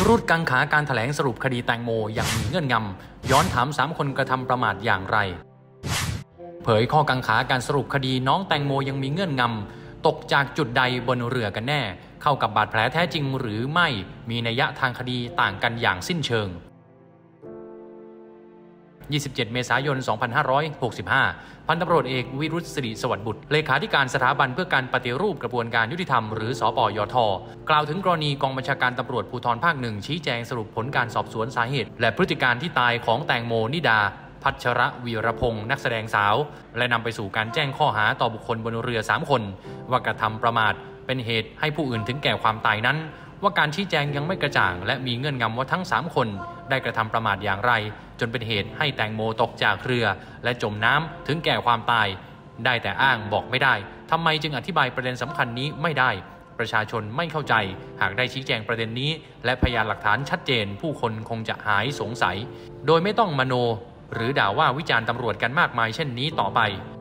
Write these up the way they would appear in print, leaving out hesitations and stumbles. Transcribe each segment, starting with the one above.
รุธกังขาการแถลงสรุปคดีแตงโมอย่างมีเงื่อนงำย้อนถาม3คนกระทำประมาทอย่างไรเผยข้อกังขาการสรุปคดีน้องแตงโมยังมีเงื่อนงำตกจากจุดใดบนเรือกันแน่เข้ากับบาดแผลแท้จริงหรือไม่มีนัยทางคดีต่างกันอย่างสิ้นเชิง27 เมษายน 2565 พันตำรวจเอกวิรุธ สิริสวัสดิ์บุตรเลขาธิการสถาบันเพื่อการปฏิรูปกระบวนการยุติธรรมหรือสปยท.กล่าวถึงกรณีกองบัญชาการตำรวจภูธรภาค 1ชี้แจงสรุปผลการสอบสวนสาเหตุและพฤติการที่ตายของแตงโมนิดาพัชรวีรพงศ์นักแสดงสาวและนำไปสู่การแจ้งข้อหาต่อบุคคลบนเรือ3คนว่ากระทำประมาทเป็นเหตุให้ผู้อื่นถึงแก่ความตายนั้นว่าการชี้แจงยังไม่กระจ่างและมีเงื่อนงำว่าทั้ง3คนได้กระทำประมาทอย่างไรจนเป็นเหตุให้แตงโมตกจากเรือและจมน้ำถึงแก่ความตายได้แต่อ้างบอกไม่ได้ทำไมจึงอธิบายประเด็นสำคัญนี้ไม่ได้ประชาชนไม่เข้าใจหากได้ชี้แจงประเด็นนี้และพยานหลักฐานชัดเจนผู้คนคงจะหายสงสัยโดยไม่ต้องมโนหรือด่าว่าวิจารณ์ตำรวจกันมากมายเช่นนี้ต่อไป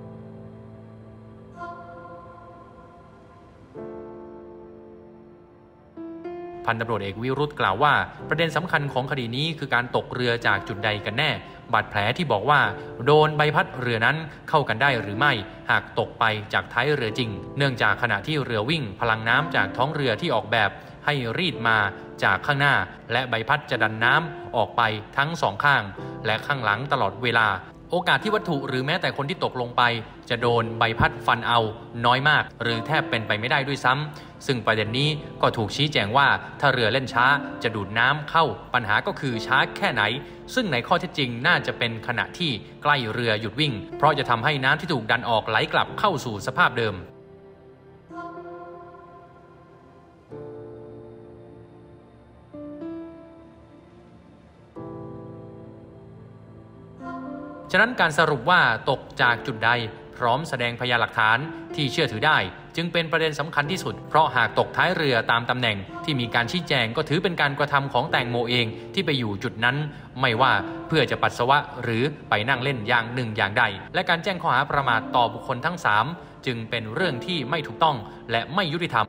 พันตำรวจเอกวิรุธกล่าวว่าประเด็นสำคัญของคดีนี้คือการตกเรือจากจุดใดกันแน่บาดแผลที่บอกว่าโดนใบพัดเรือนั้นเข้ากันได้หรือไม่หากตกไปจากท้ายเรือจริงเนื่องจากขณะที่เรือวิ่งพลังน้ำจากท้องเรือที่ออกแบบให้รีดมาจากข้างหน้าและใบพัดจะดันน้ำออกไปทั้งสองข้างและข้างหลังตลอดเวลาโอกาสที่วัตถุหรือแม้แต่คนที่ตกลงไปจะโดนใบพัดฟันเอาน้อยมากหรือแทบเป็นไปไม่ได้ด้วยซ้ำซึ่งประเด็นนี้ก็ถูกชี้แจงว่าถ้าเรือเล่นช้าจะดูดน้ำเข้าปัญหาก็คือช้าแค่ไหนซึ่งในข้อเท็จจริงน่าจะเป็นขณะที่ใกล้เรือหยุดวิ่งเพราะจะทำให้น้ำที่ถูกดันออกไหลกลับเข้าสู่สภาพเดิมฉะนั้นการสรุปว่าตกจากจุดใดพร้อมแสดงพยานหลักฐานที่เชื่อถือได้จึงเป็นประเด็นสำคัญที่สุดเพราะหากตกท้ายเรือตามตำแหน่งที่มีการชี้แจงก็ถือเป็นการกระทำของแตงโมเองที่ไปอยู่จุดนั้นไม่ว่าเพื่อจะปัสสาวะหรือไปนั่งเล่นอย่างหนึ่งอย่างใดและการแจ้งข้อหาประมาทต่อบุคคลทั้ง3จึงเป็นเรื่องที่ไม่ถูกต้องและไม่ยุติธรรม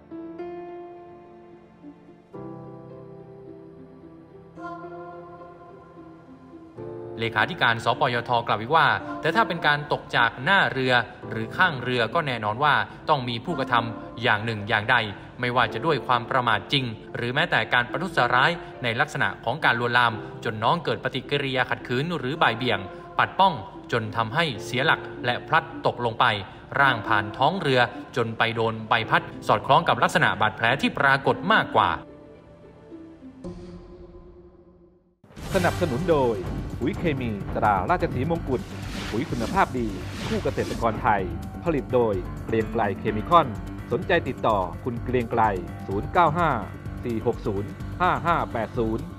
เลขาธิการสปยท.กล่าวอีกว่าแต่ถ้าเป็นการตกจากหน้าเรือหรือข้างเรือก็แน่นอนว่าต้องมีผู้กระทำอย่างหนึ่งอย่างใดไม่ว่าจะด้วยความประมาทจริงหรือแม้แต่การประทุษร้ายในลักษณะของการลวนลามจนน้องเกิดปฏิกิริยาขัดขืนหรือบ่ายเบี่ยงปัดป้องจนทำให้เสียหลักและพลัดตกลงไปร่างผ่านท้องเรือจนไปโดนใบพัดสอดคล้องกับลักษณะบาดแผลที่ปรากฏมากกว่าสนับสนุนโดยปุ๋ยเคมีตราราชสีมงกุฎปุ๋ยคุณภาพดีคู่เกษตรกรไทยผลิตโดยเกรียงไกรเคมีคอนสนใจติดต่อคุณเกรียงไกร095 460 5580